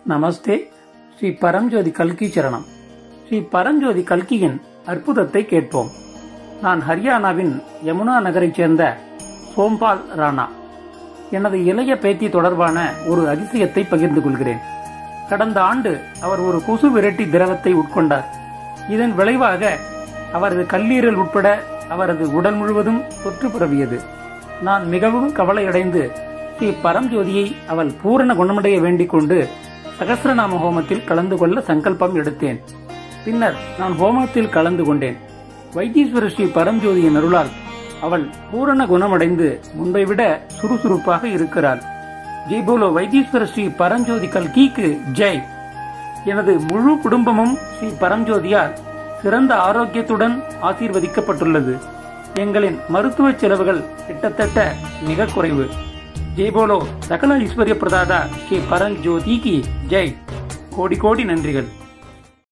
நமஸ்தே. ஸ்ரீ பரம்ஜோதி கல்கி சரணம். ஸ்ரீ பரம்ஜோதி கல்கியின் அற்புதத்தை கேட்போம். நான் ஹரியானாவின் யமுனா நகரைச் சேர்ந்த சோம்பால் ராணா. எனது இளைய பேத்தி தொடர்பான ஒரு அதிசயத்தை பகிர்ந்து கொள்கிறேன். கடந்த ஆண்டு அவர் ஒரு கொசு விரட்டி திரவத்தை உட்கொண்டார். இதன் விளைவாக அவரது கல்லீரல் உட்பட அவரது உடல் முழுவதும் தொற்று பரவியது. நான் மிகவும் கவலையடைந்து ஸ்ரீ பரம்ஜோதியை அவள் பூரண குணமடைய வேண்டிக் கொண்டு சகஸ்ரநாம ஹோமத்தில் கலந்து கொள்ள சங்கல்பம் எடுத்தேன். பின்னர் நான் ஹோமத்தில் கலந்து கொண்டேன். வைத்தீஸ்வர ஸ்ரீ பரம்ஜோதியின் அருளால் அவள் பூரண குணமடைந்து முன்பை விட சுறுசுறுப்பாக இருக்கிறாள். ஜெய் போலோ வைத்தீஸ்வர ஸ்ரீ பரம்ஜோதி கல்கிக்கு ஜெய். எனது முழு குடும்பமும் ஸ்ரீ பரம்ஜோதியால் சிறந்த ஆரோக்கியத்துடன் ஆசீர்வதிக்கப்பட்டுள்ளது. எங்களின் மருத்துவ செலவுகள் கிட்டத்தட்ட மிக குறைவு. ஜெய் போலோ சகல ஐஸ்வர்ய பிரதாதா ஸ்ரீ பரம்ஜோதிக்கு ஜெய். கோடி கோடி நன்றிகள்.